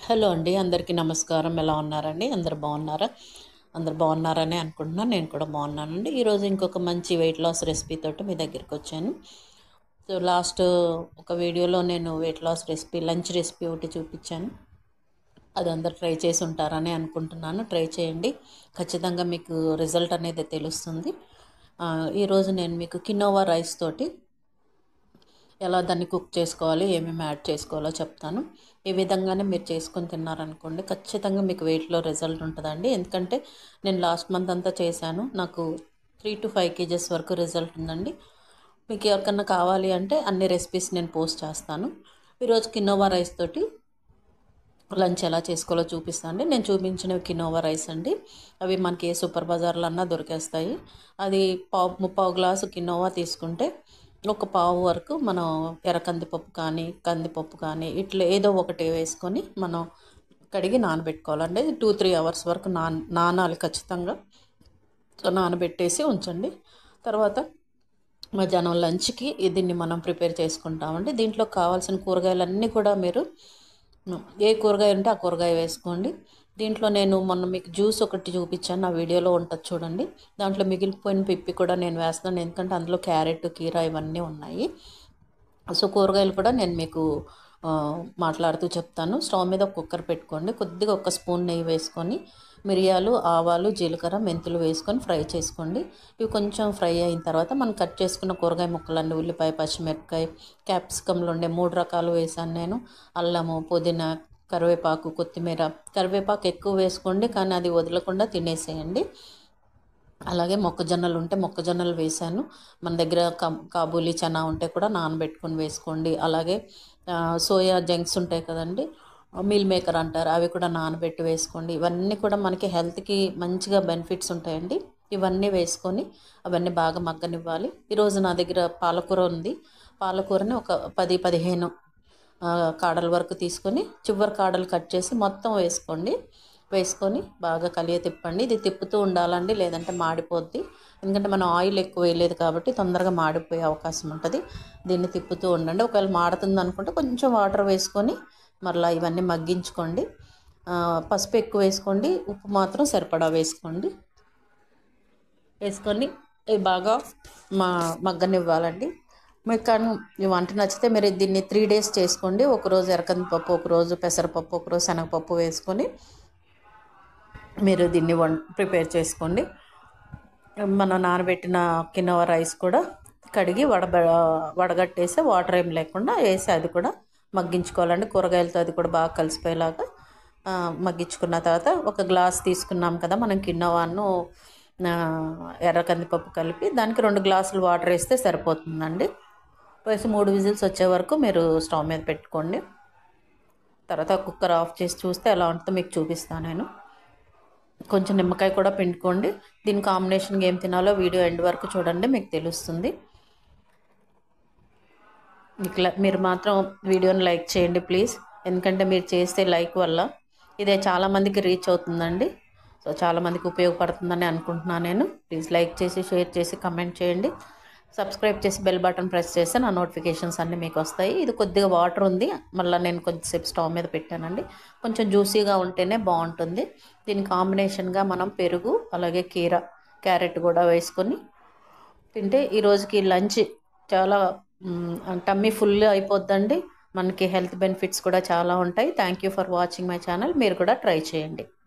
Hello అండి, అందరికీ నమస్కారం. ఎలా ఉన్నారండి? అందరు బాగున్నారా? అందరు బాగున్నారని అనుకుంటున్నాను. నేను కూడా బాగున్నానండి. ఈరోజు ఇంకొక మంచి వెయిట్ లాస్ రెసిపీ తోటి మీ దగ్గరికి వచ్చాను. సో లాస్ట్ ఒక వీడియోలో నేను weight loss recipe, lunch recipe ఒకటి చూపించాను. అది అందరు ట్రై చేసి ఉంటారని అనుకుంటున్నాను. ట్రై చేయండి, ఖచ్చితంగా మీకు రిజల్ట్ అనేది తెలుస్తుంది. ఈరోజు నేను మీకు కినోవా రైస్ తోటి ఎలా దాన్ని కుక్ చేసుకోవాలి, ఏమేమి యాడ్ చేసుకోవాలో చెప్తాను. ఈ విధంగానే మీరు చేసుకొని తిన్నారనుకోండి, ఖచ్చితంగా మీకు వెయిట్లో రిజల్ట్ ఉంటుందండి. ఎందుకంటే నేను లాస్ట్ మంత్ అంతా చేశాను, నాకు 3 to 5 kgs వరకు రిజల్ట్ ఉందండి. మీకు ఎవరికన్నా కావాలి అంటే అన్ని రెసిపీస్ నేను పోస్ట్ చేస్తాను. ఈరోజు కినోవా రైస్ తోటి లంచ్ ఎలా చేసుకోవాలో చూపిస్తాను. నేను చూపించినవి కినోవా రైస్ అండి. అవి మనకి ఏ సూపర్ బజార్లో అన్నా దొరికేస్తాయి. అది ముప్పావు గ్లాసు కినోవా తీసుకుంటే ఒక పావు వరకు మనం ఎర్ర కందిపప్పు కానీ ఇట్లా ఏదో ఒకటి వేసుకొని మనం కడిగి నానబెట్టుకోవాలండి. 2-3 అవర్స్ వరకు నానాలి ఖచ్చితంగా. నానబెట్టేసి ఉంచండి. తర్వాత మధ్యాహ్నం లంచ్కి దీన్ని మనం ప్రిపేర్ చేసుకుంటామండి. దీంట్లో కావాల్సిన కూరగాయలన్నీ కూడా మీరు ఏ కూరగాయ ఉంటే ఆ కూరగాయ వేసుకోండి. దీంట్లో నేను మొన్న మీకు జ్యూస్ ఒకటి చూపించాను, నా వీడియోలో ఉంటుంది చూడండి. దాంట్లో మిగిలిపోయిన పిప్పి కూడా నేను వేస్తున్నాను, ఎందుకంటే అందులో క్యారెట్, కీరా ఇవన్నీ ఉన్నాయి. సో కూరగాయలు కూడా నేను మీకు మాట్లాడుతూ చెప్తాను. స్టవ్ మీద ఒక కుక్కర్ పెట్టుకోండి. కొద్దిగా 1 స్పూన్ నెయ్యి వేసుకొని మిరియాలు, ఆవాలు, జీలకర్ర, మెంతులు వేసుకొని ఫ్రై చేసుకోండి. ఇవి కొంచెం ఫ్రై అయిన తర్వాత మనం కట్ చేసుకున్న కూరగాయ ముక్కలన్నీ, ఉల్లిపాయ, పచ్చిమిరపకాయ, క్యాప్సికంలో ఉండే 3 రకాలు వేసాను నేను. అల్లము, పుదీనా, కరివేపాకు, కొత్తిమీర. కరివేపాకు ఎక్కువ వేసుకోండి, కానీ అది వదలకుండా తినేసేయండి. అలాగే మొక్కజొన్నలు ఉంటే మొక్కజొన్నలు వేసాను. మన దగ్గర కాబూలీ చనా ఉంటే కూడా నానబెట్టుకొని వేసుకోండి. అలాగే సోయా జంక్స్ ఉంటాయి కదండి, మీల్ మేకర్ అంటారు, అవి కూడా నానబెట్టి వేసుకోండి. ఇవన్నీ కూడా మనకి హెల్త్కి మంచిగా బెనిఫిట్స్ ఉంటాయండి. ఇవన్నీ వేసుకొని అవన్నీ బాగా మగ్గనివ్వాలి. ఈరోజు నా దగ్గర పాలకూర ఉంది. పాలకూరని ఒక 10-15 కాడల వరకు తీసుకొని చివరి కాడలు కట్ చేసి మొత్తం వేసుకొని బాగా తిప్పండి. ఇది తిప్పుతూ ఉండాలండి, లేదంటే మాడిపోద్ది. ఎందుకంటే మనం ఆయిల్ ఎక్కువ వేయలేదు కాబట్టి తొందరగా మాడిపోయే అవకాశం ఉంటుంది. దీన్ని తిప్పుతూ ఉండండి. ఒకవేళ మాడుతుంది అనుకుంటే కొంచెం వాటర్ వేసుకొని మరలా ఇవన్నీ మగ్గించుకోండి. పసుపు ఎక్కువ వేసుకోండి, ఉప్పు మాత్రం సరిపడా వేసుకొని ఇవి బాగా మగ్గనివ్వాలండి. మీకు కానీ ఈ వంట నచ్చితే మీరు దీన్ని 3 days చేసుకోండి. ఒకరోజు ఎర్రకందిపప్పు, ఒకరోజు పెసరపప్పు, ఒకరోజు శనగపప్పు వేసుకొని మీరు దీన్ని ప్రిపేర్ చేసుకోండి. మన నానబెట్టిన కినోవా రైస్ కూడా కడిగి వడగట్టేసి వాటర్ ఏం లేకుండా వేసి అది కూడా మగ్గించుకోవాలండి. కూరగాయలతో అది కూడా బాగా కలిసిపోయేలాగా మగ్గించుకున్న తర్వాత ఒక గ్లాస్ తీసుకున్నాం కదా మనం కినోవాను, ఎర్ర కందిపప్పు కలిపి దానికి 2 గ్లాసులు వాటర్ వేస్తే సరిపోతుందండి. వేసి 3 విజిల్స్ వచ్చే వరకు మీరు స్టవ్ మీద పెట్టుకోండి. తర్వాత కుక్కర్ ఆఫ్ చేసి చూస్తే ఎలా ఉంటుందో మీకు చూపిస్తాను నేను. కొంచెం నిమ్మకాయ కూడా పిండుకోండి. దీని కాంబినేషన్గా ఏం తినాలో వీడియో ఎండ్ వరకు చూడండి, మీకు తెలుస్తుంది. మీరు మాత్రం వీడియోని లైక్ చేయండి ప్లీజ్, ఎందుకంటే మీరు చేసే లైక్ వల్ల ఇదే చాలామందికి రీచ్ అవుతుందండి. సో చాలామందికి ఉపయోగపడుతుందని అనుకుంటున్నాను నేను. ప్లీజ్ లైక్ చేసి, షేర్ చేసి, కమెంట్ చేయండి. సబ్స్క్రైబ్ చేసి బెల్ బటన్ ప్రెస్ చేస్తే నా నోటిఫికేషన్స్ అన్నీ మీకు వస్తాయి. ఇది కొద్దిగా వాటర్ ఉంది, మళ్ళీ నేను కొంచెంసేపు స్టవ్ మీద పెట్టానండి. కొంచెం జ్యూసీగా ఉంటేనే బాగుంటుంది. దీని కాంబినేషన్గా మనం పెరుగు, అలాగే క్యారెట్ కూడా వేసుకొని తింటే ఈరోజుకి లంచ్ చాలా టమ్మీ ఫుల్ అయిపోద్దండి. మనకి హెల్త్ బెనిఫిట్స్ కూడా చాలా ఉంటాయి. Thank you for watching my channel. మీరు కూడా ట్రై చేయండి.